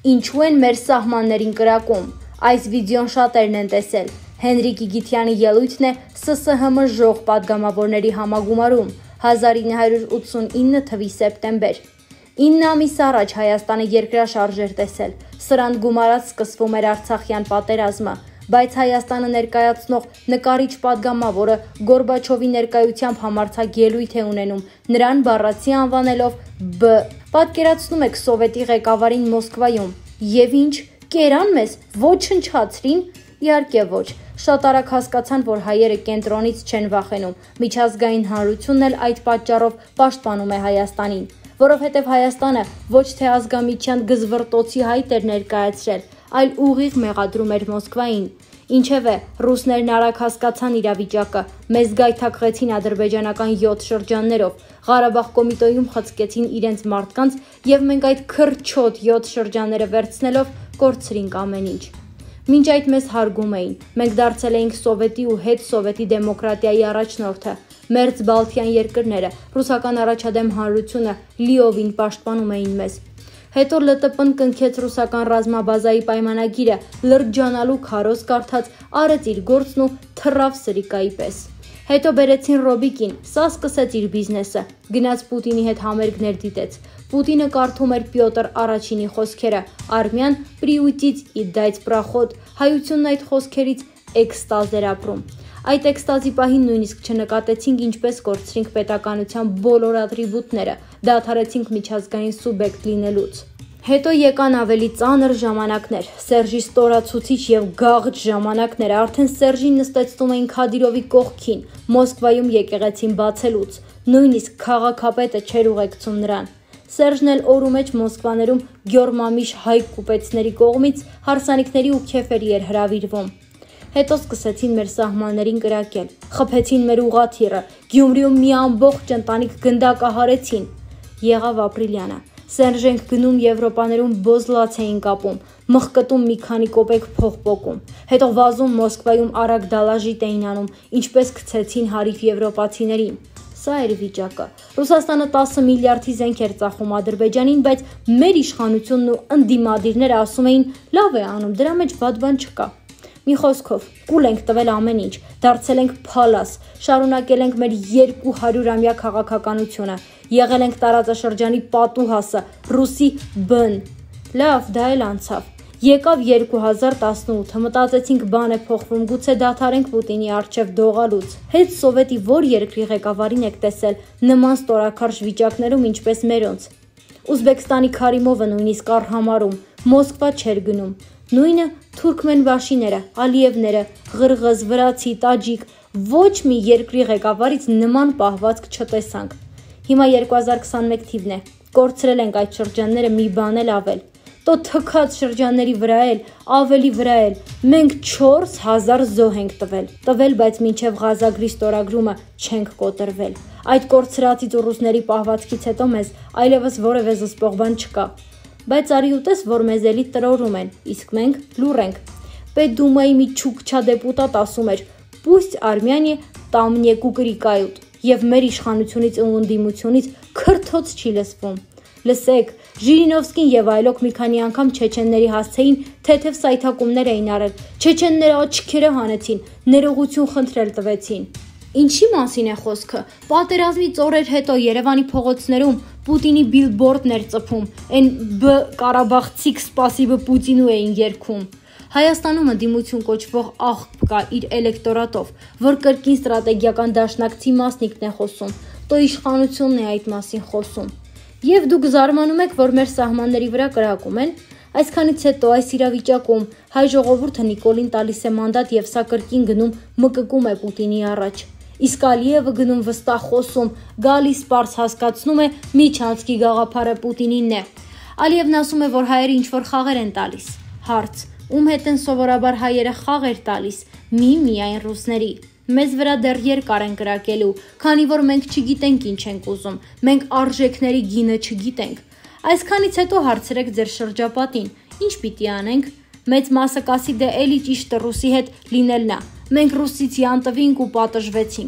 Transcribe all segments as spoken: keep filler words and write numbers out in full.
Ինչու են մեր սահմաններին կրակում։ Այս վիդեոն շատերն են տեսել։ Հենրիկ Իգիթյանի ելույթն է С С Հ Մ ժող պատգամավորների համագումարում հազար ինը հարյուր ութսունինը թվականի սեպտեմբեր։ ինը ամիս առաջ Հայաստանը երկրաշարժ էր տեսել։ Սրան գումարած սկսվում էր Արցախյան պատերազմը, բայց Հայաստանը ներկայացնող նկարիչ պատգամավորը Գորբաչովի ներկայությամբ համարձակ ելույթ է ունենում, նրան բառացի անվանելով Բ։ Պատկերացնում եք Սովետի ղեկավարին Մոսկվայում։ Եվ ինչ, կերան մեզ, ոչնչացրին։ Իհարկե ոչ։ Շատ արագ հասկացան, որ հայերը կենտրոնից չեն վախենում։ Միջազգային հանրությունն էլ այդ պատճառով պաշտպանում է Հայաստանին, որովհետև Հայաստանը ոչ թե ազգամիջյան գզվռտոցի հայտ էր ներկայացրել, այլ ուղիղ մեղադրում էր Մոսկվային։ Ինչևէ, ռուսներն արագ հասկացան իրավիճակը, մեզ գայթակղեցին ադրբեջանական յոթ շրջաններով, Ղարաբաղ կոմիտոյում խցկեցին իրենց մարդկանց և մենք այդ քրչոտ յոթ շրջանները վերցնելով կորցրինք ամեն ինչ։ Մինչ այդ մեզ հարգում էին, մենք դարձել էինք Սովետի ու հետ Սովետի դեմոկրատիայի առաջնորդը, մերձ Բալթյան երկրները, ռուսական առաջադեմ հանրությունը լիովին պաշտպանում էին մեզ։ Հետո Լ Տ Պ-ն կնքեց ռուսական ռազմաբազայի պայմանագիրը, լրջանալու քարոզ կարդաց, արեց իր գործն ու թռավ սրիկայի պես։ Հետո բերեցին Ռոբիկին, սա սկսեց իր բիզնեսը, գնաց Պուտինի հետ համերգներ դիտեց։ Պուտինը կարդում էր Պյոտր Առաջինի խոսքերը, արմյան պրիուտից ի դայց պրախոտ, հայությունն այդ խոսքերից էքստազ էր ապրում։ Այդ էքստազի պահին նույնիսկ չնկատեցինք ինչպես կորցրինք պետականության բոլոր ատրիբուտները, դադարեցինք միջազգային սուբյեկտ լինելուց։ Հետո եկան ավելի ծանր ժամանակներ, Սերժի ստորացուցիչ և գաղթ ժամանակները, արդեն Սերժին նստեցնում էին Քադիրովի կողքին, Մոսկվայում եկեղեցին բացելուց, նույնիսկ քաղաքապետը չէր ուղեկցում նրան։ Սերժն էլ օրումեջ Մոսկվաներում գյորմամիշ հայ կուպեցների կողմից հարսանիքների ու քեֆերի էր հրավիրվում։ Հետո սկսեցին մեր սահմաններին կրակել, խփեցին մեր ուղղաթիռը, Գյումրիում մի ամբողջ ընտանիք գնդակահարեցին։ Եղավ ապրիլյանը, Սերժ ենք գնում Եվրոպաներում բոզլաց էին կապում, մխկտում մի քանի կոպեկ փող պոկում, հետո վազում Մոսկվայում արագ դալաժիտ էին անում, ինչպես գցեցին հարիվ եվրոպացիներին։ Սա էր վիճակը։ Ռուսաստանը տասը միլիարդի զենք էր ծախում Ադրբեջանին, բայց մեր իշխանությունն ու ընդդիմադիրները ասում էին՝ լավ է անում, դրա մեջ վատ բան չկա։ Մի խոսքով, կուլ ենք տվել ամեն ինչ, դարձել ենք փալաս, շարունակել ենք մեր երկու հարյուրամյա քաղաքականությունը, եղել ենք տարածաշրջանի պատուհասը, ռուսի բն։ Լավ, դա էլ անցավ։ Եկավ երկու հազար տասնութը, մտածեցինք բան է փոխվում, գուցե դադարենք Պուտինի առջև դողալուց։ Հետ Սովետի որ երկրի ղեկավարին եք տեսել նման ստորաքարշ վիճակներում ինչպես մերոնց։ Ուզբեկստանի Քարիմովը նույնիսկ առհամարում, Մոսկվա չէր գնում։ Նույնը թուրքմենբաշիները, ալիևները, ղրղыз, վրացի, տաջիկ, ոչ մի երկրի ղեկավարից նման պահվածք չտեսանք։ Հիմա երկու հազար քսանմեկ թիվն է, կորցրել ենք այդ շրջանները մի բան էլ ավել։ Տո թքած շրջանների վրա էլ, ավելի վրա էլ, մենք չորս հազար զոհ ենք տվել, տվել, բայց մինչև Ղազագրի ստորագրումը չենք կոտրվել։ Այդ կորցրածից ու ռուսների պահվածքից հետո մեզ այլևս որևէ զսպող բան չկա։ Բայց արի ուտես, որ մեզ էլի տրորում են, իսկ մենք լուռ ենք։ Պետդումայի մի չուկչա դեպուտատ ասում էր, «Պուստ Արմյանի там не կուկրիկայուտ», և մեր իշխանությունից ու ընդդիմությունից քրթոց չի լսվում։ Լսեք, Ժիրինովսկին և այլոք մի քանի անգամ չեչենների հասցեին թեթև սայթակումներ էին արել, չեչենները աչքերը հանեցին, ներողություն խնդրել տվեցին։ Ինչի մասին է խոսքը։ Պատերազմից օրեր հետո Երևանի փողոցներում Պուտինի բիլբորդներ ծփում, են բ Կարաբաղցիք սպասիբը Պուտինու էին երգում։ Հայաստանում ընդդիմություն կոչվող աղբ կա իր էլեկտորատով, որ կրկին ստրատեգիական դաշնակցի մասնիկն է խոսում, տո իշխանությունն է այդ մասին խոսում։ Եվ դուք զարմանում եք, որ մեր սահմանների վրա կրակում են։ Այսքանից հետո այս իրավիճակում հայ ժողովուրդը Նիկոլին տալիս է մանդատ և սա կրկին գնում մկկում է Պուտինի առաջ։ Իսկ Ալիևը գնում վստահ խոսում, գալիս պարզ հասկացնում է միջանցքի գաղափարը Պուտինինն է։ Ալիևն ասում է, որ հայերը ինչ-որ խաղեր են տալիս։ Հարց. ում հետ են սովորաբար հայերը խաղեր տալիս, մի միայն ռուսների։ Մեզ վրա դեռ երկար են կրակելու, քանի որ մենք չգիտենք ինչ ենք ուզում, մենք արժեքների գինը չգիտենք։ Այսքանից հետո հարցրեք ձեր շրջապատին, ինչ պիտի անենք։ Մեծ մասը կասի դե էլի ճիշտը ռուսի հետ լինելն է։ Մենք ռուսից յանտվինք ու պատժվեցինք։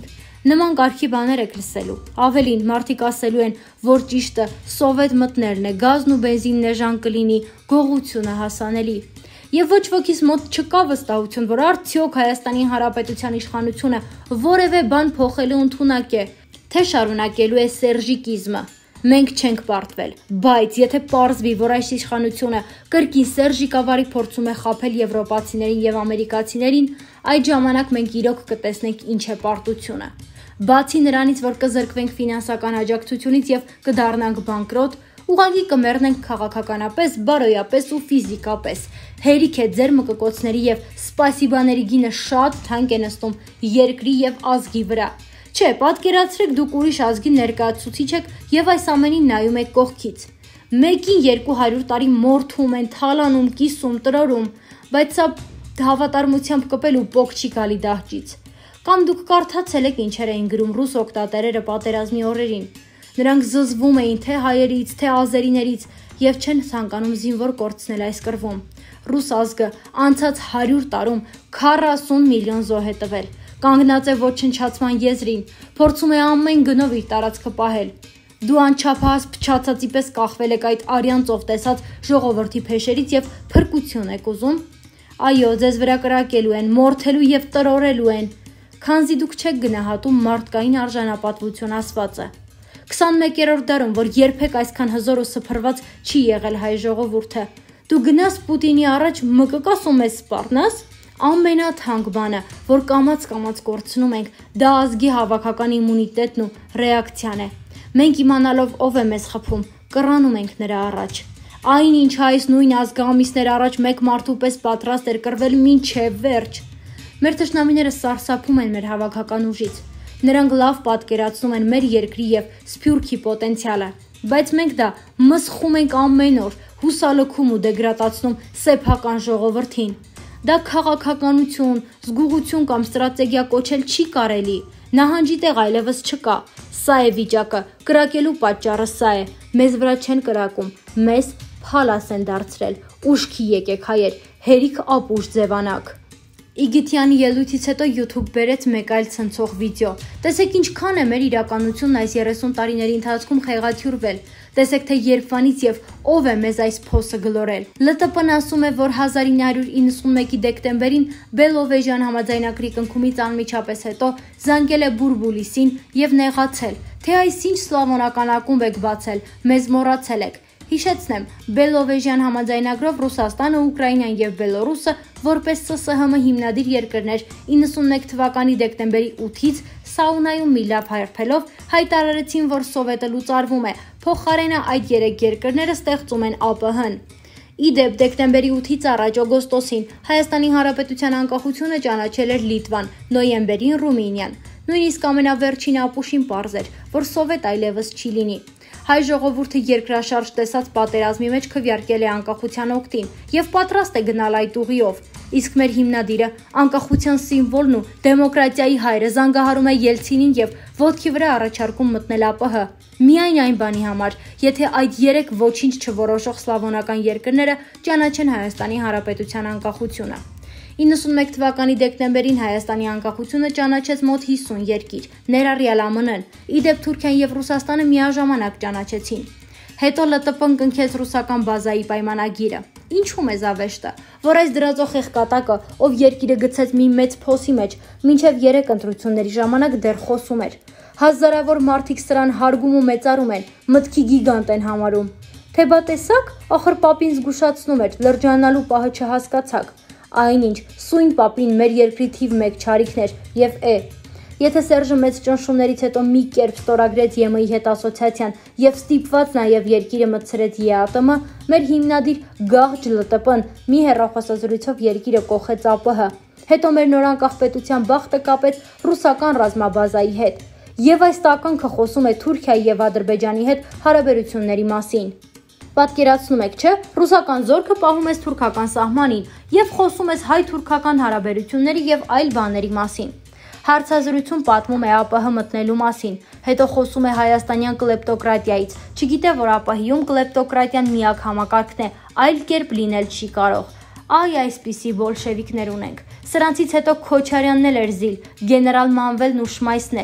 Նման կարգի բաներ եք լսելու։ Ավելին, մարդիկ ասելու են, որ ճիշտը սովետ մտնելն է, գազն ու բենզինն էժան կլինի, գողությունը հասանելի։ Եվ ոչ ոքիս մոտ չկա վստահություն, որ արդյոք Հայաստանի Հանրապետության իշխանությունը որևէ բան փոխելու ընդունակ է, թե շարունակելու է սերժիկիզմը։ Մենք չենք պարտվել, բայց եթե պարզվի, որ այս իշխանությունը կրկին սերժիկավարի փորձում է խաբել եվրոպացիներին եւ ամերիկացիներին, այդ ժամանակ մենք իրոք կտեսնենք ինչ է պարտությունը։ Բացի նրանից, որ կզրկվենք ֆինանսական աջակցությունից եւ կդառնանք բանկրոտ, ուղղակի կմեռնենք քաղաքականապես, բարոյապես ու ֆիզիկապես։ Հերիք է ձեր մկկոցների եւ սպասիբաների գինը շատ թանկ է նստում երկրի եւ ազգի վրա։ Չէ, պատկերացրեք դուք ուրիշ ազգի ներկայացուցիչ եք եւ այս ամենին նայում եք կողքից։ Մեկին երկու հարյուր տարի մորթում են, թալանում, կիսում, տրորում, բայց սա հավատարմությամբ կպել ու պոկ չի գալի դահճից։ Կամ դուք կարդացել եք ինչեր էին գրում ռուս օկտատերերը պատերազմի օրերին։ Նրանք զզվում էին թե հայերից, թե ազերիներից եւ չեն ցանկանում զինվոր կորցնել այս կռվում։ Ռուս ազգը անցած հարյուր տարում քառասուն միլիոն զոհ է տվել։ Կանգնած է ոչնչացման եզրին, փորձում է ամեն գնով իր տարածքը պահել։ Դու անչափահաս փչացածի պես կախվել եք այդ արյան ծով տեսած ժողովրդի փեշերից եւ փրկություն եք ուզում։ Այո, ձեզ վրա կրակելու են, մորթելու եւ տրորելու են, քանզի դուք չեք գնահատում մարդկային արժանապատվություն ասվածը։ քսանմեկերորդ դարում, որ երբեք այսքան հզոր ու սփռված չի եղել հայ ժողովուրդը։ Դու գնաս Պուտինի առաջ մկկաս ու մեզ սպառնաս։ Ամենաթանկ բանը, որ կամաց-կամաց կորցնում ենք, դա ազգի հավաքական իմունիտետն ու ռեակցիան է։ Մենք իմանալով ով է մեզ խփում, կռանում ենք նրա առաջ։ Այնինչ այս նույն ազգը ամիսներ առաջ մեկ մարդու պես պատրաստ էր կռվել մինչև վերջ։ Մեր թշնամիները սարսափում են մեր հավաքական ուժից։ Նրանք լավ պատկերացնում են մեր երկրի եւ Սփյուռքի պոտենցիալը, բայց մենք դա մսխում ենք ամեն օր, հուսալքում ու դեգրադացնում սեփական ժողովրդին։ Դա քաղաքականություն, զգուղություն կամ ստրատեգիա կոչել չի կարելի։ Նահանջի տեղ այլևս չկա։ Սա է վիճակը, կրակելու պատճառը սա է։ Մեզ վրա չեն կրակում, մեզ փալաս են դարձրել։ Ուշքի եկեք հայեր, հերիք ապուշ ձևանակ։ Իգիթյանի ելույթից հետո YouTube բերեց մեկ այլ ցնցող վիդեո։ Տեսեք ինչքան է մեր իրականությունն այս երեսուն տարիների ընթացքում խեղաթյուրվել։ Տեսեք թե երբանից եւ ով է մեզ այս փոսը գլորել։ Լ T P-ն ասում է, որ հազար ինը հարյուր իննսունմեկի դեկտեմբերին Բելովեժյան համաձայնագրի կնքումից անմիջապես հետո զանգել է Բուրբուլիսին եւ նեղացել, թե այս ինչ սլավոնական ակումբ եք բացել, մեզ մոռացել եք։ Հիշեցնեմ, Բելովեժյան համաձայնագրով Ռուսաստանը, Ուկրաինան եւ Բելոռուսը որպես Ս Ս Հ M հիմնադիր երկրներ իննսունմեկ թվականի դեկտեմբերի ութից սաունայում միլիարդ հարբելով հայտարարեցին, որ Սովետը լուծարվում է, փոխարենը այդ երեք երկրները ստեղծում են A P H-ն։ Իդեպ դեկտեմբերի ութից առաջ օգոստոսին Հայաստանի Հանրապետության անկախությունը ճանաչել էր Լիտվան, նոյեմբերին Ռումինիան։ Նույնիսկ ամենավերջին ապուշին պարզ էր, որ Սովետ այլևս չի լինի։ Հայ ժողովուրդը երկրաշարժ տեսած պատերազմի մեջ քվեարկել է անկախության օգտին եւ պատրաստ է գնալ այդ ուղիով։ Իսկ մեր հիմնադիրը անկախության սիմվոլն ու դեմոկրատիայի հայրը զանգահարում է Ելցինին եւ ոտքի վրա առաջարկում մտնել A P H։ Միայն այն բանի համար, եթե այդ երեք ոչինչ չորոշող սլավոնական երկրները ճանաչեն Հայաստանի Հանրապետության անկախությունը։ իննսունմեկ թվականի դեկտեմբերին Հայաստանի անկախությունը ճանաչեց մոտ հիսուն երկիր, ներառյալ A M N-ն, իդեպ Թուրքիան եւ Ռուսաստանը միաժամանակ ճանաչեցին։ Հետո Լ T P-ն կնքեց ռուսական բազայի պայմանագիրը։ Ինչու՞ մեզ ավեշտը, որ այս դրածո խեղկատակը, ով երկիրը գցեց մի մեծ փոսի մեջ, մինչև երեք ընտրությունների ժամանակ դեռ խոսում էր։ Հազարավոր մարդիկ սրան հարգում ու մեծարում են, մտքի գիգանտ են համարում։ Թե բա տեսակ, ախր պապին զգուշացնում էր, լրջանալու պահը չհասկացաք։ Այնինչ, սույն պապին մեր երկրի թիվ մեկ չարիքն էր եւ է։ Եթե Սերժը մեծ ճնշումներից հետո մի կերպ ստորագրեց Ե M I-ի հետ ասոցիացիան եւ ստիպված նաեւ երկիրը մտցրեց Ե A T M, մեր հիմնադիր գաղջ Լ T P-ն մի հեռախոսազրույցով երկիրը կոխեց A P H։ Հետո մեր նորանկախ պետության բախտը կապեց ռուսական ռազմաբազայի հետ։ Եվ այս տականքը խոսում է Թուրքիայի եւ Ադրբեջանի հետ հարաբերությունների մասին։ Պատկերացնում եք, չէ՞, ռուսական զորքը պահում ես թուրքական սահմանին եւ խոսում ես հայ-թուրքական հարաբերությունների եւ այլ բաների մասին։ Հարցազրույցում պատմում է A P H մտնելու մասին, հետո խոսում է հայաստանյան կլեպտոկրատիայից, չգիտե, որ A P H-ում կլեպտոկրատիան միակ համակարգն է, այլ կերպ լինել չի կարող։ Այ այսպիսի բոլշևիկներ ունենք։ Սրանցից հետո Քոչարյանն էլ էր զիլ, գեներալ Մանվելն ու Շմայսն էլ։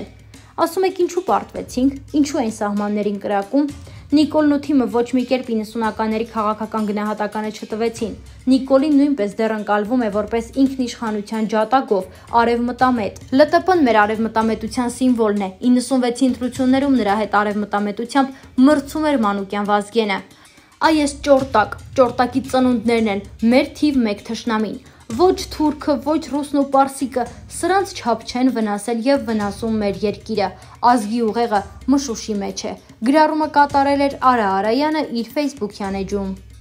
Ասում եք ինչու պարտվեցինք, ինչու են սահմաններին կրակում։ Նիկոլն ու թիմը ոչ մի կերպ իննսունականների քաղաքական գնահատականը չտվեցին։ Նիկոլին նույնպես դեռ ընկալվում է որպես ինքնիշխանության ջատագով, արևմտամետ։ Լը տե պը-ն մեր արևմտամետության սիմվոլն է, իննսունվեցի ընտրություններում նրա հետ արևմտամետությամբ մրցում էր Մանուկյան Վազգենը։ Այ ես ճորտակ, ճորտակի ծնունդներն են, մեր թիվ մեկ թշնամին։ Ոչ թուրքը, ոչ ռուսն ու պարսիկը սրանց չափ չեն վնասել եւ վնասում մեր երկիրը։ Ազգի ուղեղը մշուշի մեջ է։ Գրառումը կատարել էր Արա Արայանը իր ֆեյսբուքյան էջում։